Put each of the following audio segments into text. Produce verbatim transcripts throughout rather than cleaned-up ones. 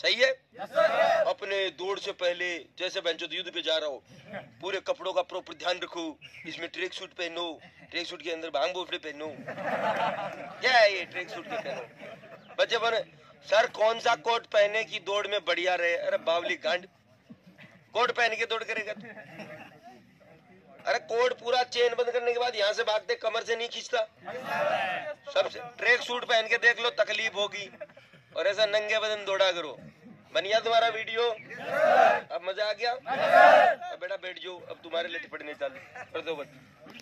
सही है? अपने दौड़ से पहले जैसे बेंचो युद्ध पे जा रहा हो, पूरे कपड़ों का प्रॉपर ध्यान रखो। इसमें ट्रैक सूट पहनो, ट्रैक सूट के अंदर भांग बोफड़े पहनो। क्या है ये ट्रैक सूट के पहनो? बच्चे बोले सर कौन सा कोट पहने की दौड़ में बढ़िया रहे? अरे बावली गांड, कोट पहन के दौड़ करेगा? अरे कोट पूरा चेन बंद करने के बाद यहाँ से भागते कमर से नहीं खींचता। सबसे ट्रैक सूट पहन के देख लो, तकलीफ होगी। और ऐसा नंगे बदन दौड़ा करो। बनिया तुम्हारा वीडियो? अब मजा आ गया? अब बेटा बैठ जाओ, अब तुम्हारे लिए पढ़ने चालू कर दो। बस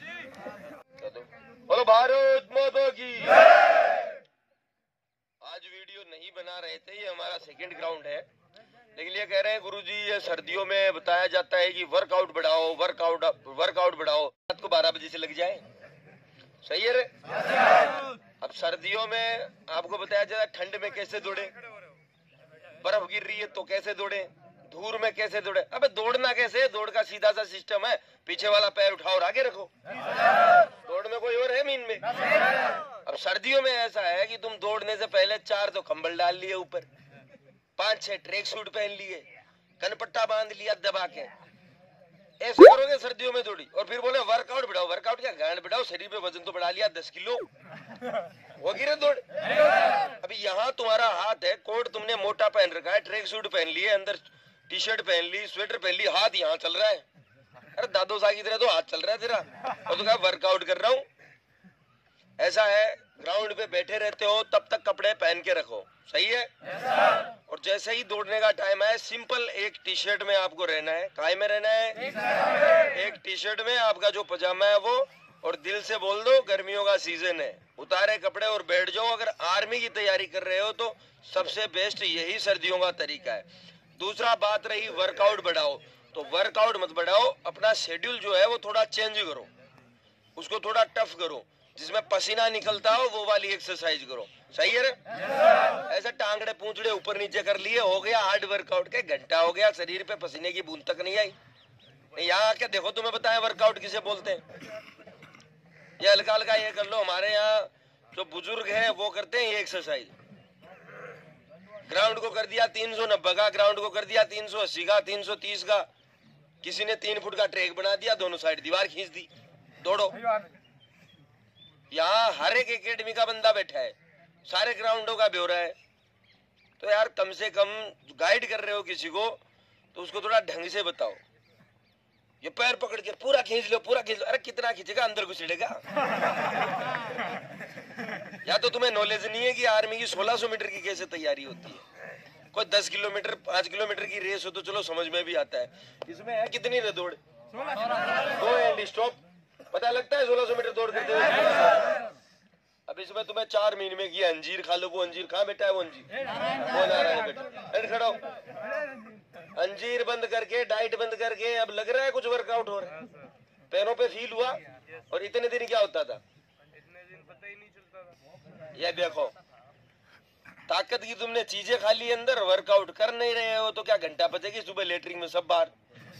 बोलो भारत माता की। आज वीडियो नहीं बना रहे थे, ये हमारा सेकंड ग्राउंड है, लेकिन ये कह रहे हैं गुरुजी ये सर्दियों में बताया जाता है कि वर्कआउट बढ़ाओ, वर्कआउट वर्कआउट बढ़ाओ। रात को बारह बजे से लग जाए, सही है रे? अब सर्दियों में आपको बताया जाता है ठंड में कैसे दौड़े, बर्फ गिर रही है तो कैसे दौड़े, धूल में कैसे दौड़े। अबे दौड़ना कैसे? दौड़ का सीधा सा सिस्टम है, पीछे वाला पैर उठाओ और आगे रखो। दौड़ में कोई और है मीन में? अब सर्दियों में ऐसा है कि तुम दौड़ने से पहले चार तो कंबल डाल लिए ऊपर, पांच छह ट्रैक सूट पहन लिए, कनपट्टा बांध लिया दबा के, ऐसे करोगे सर्दियों में दौड़ी। और फिर बोले वर्कआउट बढ़ाओ। वर्कआउट क्या गांड बढ़ाओ, शरीर पे वजन तो बढ़ा लिया दस किलो, होगी रे दौड़। अभी यहाँ तुम्हारा हाथ है, कोट तुमने मोटा पहन रखा है, ट्रैक सूट पहन लिए, अंदर टी शर्ट पहन ली, स्वेटर पहन ली, हाथ यहाँ चल रहा है। अरे दादो साहब की तरह तो हाथ चल रहा है तेरा, और तो क्या वर्कआउट कर रहा हूँ। ऐसा है, ग्राउंड पे बैठे रहते हो तब तक कपड़े पहन के रखो, सही है? और जैसे ही दौड़ने का टाइम है, सिंपल एक टी शर्ट में आपको रहना है। काय में रहना है? एक टी शर्ट में। आपका जो पजामा है वो, और दिल से बोल दो गर्मियों का सीजन है, उतारे कपड़े और बैठ जाओ। अगर आर्मी की तैयारी कर रहे हो तो सबसे बेस्ट यही सर्दियों का तरीका है। दूसरा बात रही वर्कआउट बढ़ाओ, तो वर्कआउट मत बढ़ाओ, अपना शेड्यूल जो है वो थोड़ा चेंज करो, उसको थोड़ा टफ करो, जिसमें पसीना निकलता हो वो वाली एक्सरसाइज करो, सही है रे? ऐसे टांगड़े पूंछड़े ऊपर नीचे कर लिए, हो गया हार्ड वर्कआउट के घंटा हो गया, शरीर पे पसीने की बूंद तक नहीं आई। यहाँ आके देखो, तुम्हें बताएं वर्कआउट किसे बोलते हैं? ये हल्का हल्का ये कर लो। हमारे यहाँ जो बुजुर्ग हैं वो करते हैं ये एक्सरसाइज। ग्राउंड को कर दिया तीन सौ नब्बे का, ग्राउंड को कर दिया तीन सौ अस्सी का, तीन सौ तीस का, किसी ने तीन फुट का ट्रैक बना दिया, दोनों साइड दीवार खींच दी, दौड़ो। यहाँ हर एक एकेडमी का बंदा बैठा है, सारे ग्राउंडों का ब्यौरा है। तो यार कम से कम गाइड कर रहे हो किसी को तो उसको थोड़ा ढंग से बताओ। ये पैर पकड़ के पूरा खींच लो, पूरा खींच लो। अरे कितना खींचेगा, अंदर घुसेड़ेगा। या तो तुम्हें नॉलेज नहीं है कि आर्मी की सोलह सौ मीटर की कैसे तैयारी होती है। कोई दस किलोमीटर पांच किलोमीटर की रेस हो तो चलो समझ में भी आता है, इसमें है कितनी रे दौड़, दो एंड स्टॉप, पता लगता है सोलह सौ मीटर दौड़ करते हुए। अब इसमें तुम्हें चार महीने में किया अंजीर खा लो, वो अंजीर कहाँ बेटा है? वो अंजीर वो ला रहा है बेटा, खड़ा हो। अंजीर बंद करके, डाइट बंद करके, अब लग रहा है कुछ वर्कआउट हो रहा है, पैरों पे फील हुआ। और इतने दिन क्या होता था? इतने दिन पता ही नहीं चलता था। ये देखो, ताकत की तुमने चीजें खा ली अंदर, वर्कआउट कर नहीं रहे हो तो क्या घंटा बचेगी? सुबह लेटरिन में सब बाहर,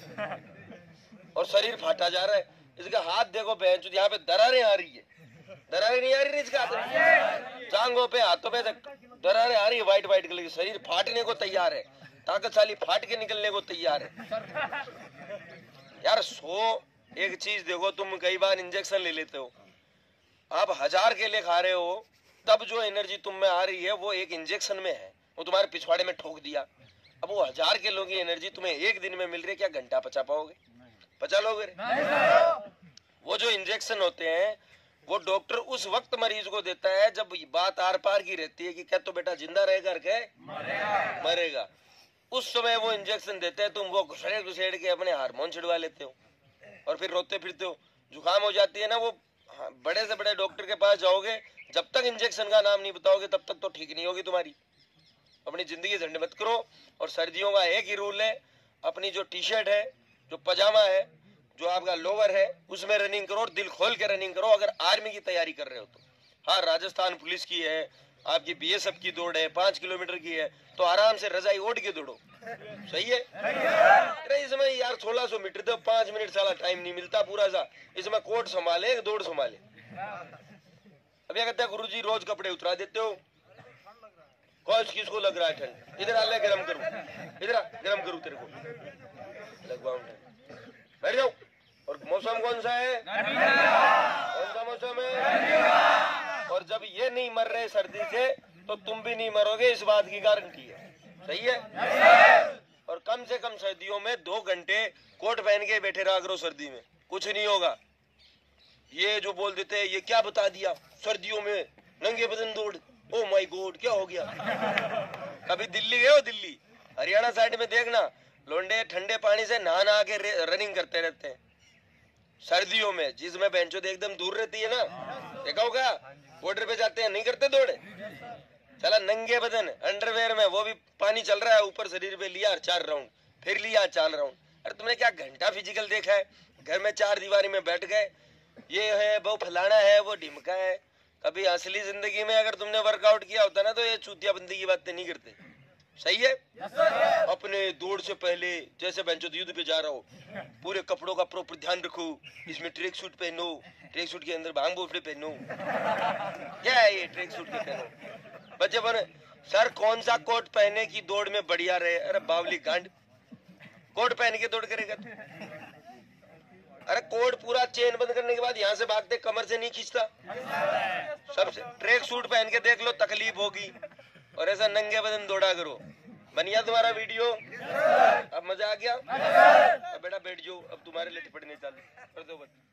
और शरीर फाटा जा रहा है। इसका हाथ देखो बेंच, यहाँ पे दरारें आ रही है, दरारें नहीं आ रही इसका हाथ, टांगों पे हाथों पे दरारें आ रही है, व्हाइट व्हाइट कलर की। शरीर फाटने को तैयार है, ताकतशाली फाट के निकलने को तैयार है। यार सो एक चीज देखो, तुम कई बार इंजेक्शन ले लेते हो, आप हजार के लिए खा रहे हो, तब जो एनर्जी तुम में आ रही है वो एक इंजेक्शन में है, वो तुम्हारे पिछवाड़े में ठोक दिया। अब वो हजार किलो की एनर्जी तुम्हें एक दिन में मिल रही है, क्या घंटा पचा पाओगे? पचा लोगे? वो जो इंजेक्शन होते हैं वो डॉक्टर उस वक्त मरीज को देता है जब बात आर पार की रहती है कि क्या तो बेटा जिंदा रहेगा के मरेगा, मरेगा। उस समय वो इंजेक्शन देते हैं, तुम वो घुसेड़ घुसेड़ के अपने हार्मोन छिड़वा लेते हो और फिर रोते फिरते हो। जुकाम हो जाती है ना, वो बड़े से बड़े डॉक्टर के पास जाओगे, जब तक इंजेक्शन का नाम नहीं बताओगे तब तक तो ठीक नहीं होगी तुम्हारी। अपनी जिंदगी झंड मत करो। और सर्दियों का एक ही रूल है, अपनी जो टी शर्ट है, जो पजामा है, जो आपका लोवर है, उसमें रनिंग करो और दिल खोल के रनिंग करो, अगर आर्मी की तैयारी कर रहे हो तो। हाँ, राजस्थान पुलिस की है, आपकी बीएसएफ की दौड़ है, पांच किलोमीटर की है, तो आराम से रजाई ओढ़ के दौड़ो, सही है? अरे इसमें यार सोलह सौ मीटर तो पांच मिनट साला टाइम नहीं मिलता पूरा सा, इसमें कोट संभाले दौड़ संभाले। अब क्या कहते हैं गुरुजी रोज कपड़े उतरा देते हो, कौश किसको लग रहा है ठंड? इधर आ ले, गरम करूं, इधर आ, गरम करूं तेरे को, लगवाऊं ठंड, बैठ जाओ। और मौसम कौन सा है? कौन सा मौसम है? और जब ये नहीं मर रहे सर्दी से तो तुम भी नहीं मरोगे, इस बात की गारंटी है। सही है? और कम से कम सर्दियों में दो घंटे कोट पहन के बैठे रहा करो, सर्दी में कुछ नहीं होगा। ये जो बोल देते हैं ये क्या बता दिया, सर्दियों में नंगे बदन दौड़, ओ माय गॉड क्या हो गया। कभी दिल्ली गए हो? दिल्ली हरियाणा साइड में देखना, लोंडे ठंडे पानी से नहा नहा के रनिंग करते रहते हैं सर्दियों में, जिसमें बेंचो एकदम दूर रहती है ना, देखा होगा, बॉर्डर पे जाते हैं, नहीं करते दौड़े, चला नंगे बदन अंडरवेयर में, वो भी पानी चल रहा है ऊपर शरीर पे, लिया चार राउंड, फिर लिया चार राउंड। अरे तुमने क्या घंटा फिजिकल देखा है? घर में चार दीवारी में बैठ गए, ये है वो फलाना है वो ढिमका है। कभी असली जिंदगी में अगर तुमने वर्कआउट किया होता ना तो ये चूतिया बंदी की बातें नहीं करते। सही है? yes, अपने दौड़ से पहले जैसे बेंचो युद्ध पे जा रहा हो, पूरे कपड़ों का प्रॉपर ध्यान रखो, इसमें ट्रैक सूट पहनो, ट्रैक सूट के अंदर भांग बोफड़े पहनो, क्या है ये ट्रैक सूट के पहनो। बच्चे बने सर कौन सा कोट पहने की दौड़ में बढ़िया रहे? अरे बावली गांड, कोट पहन के दौड़ करेगा तू? अरे कोट पूरा चेन बंद करने के बाद यहाँ से भागते, कमर से नहीं खींचता। सबसे ट्रैक सूट पहन के देख लो, तकलीफ होगी। और ऐसा नंगे बदन दौड़ा करो। बनिया तुम्हारा वीडियो? अब मजा आ गया? अब बेटा बैठ जाओ, अब तुम्हारे लिए टिप्पणी चालू कर दो बच्चे।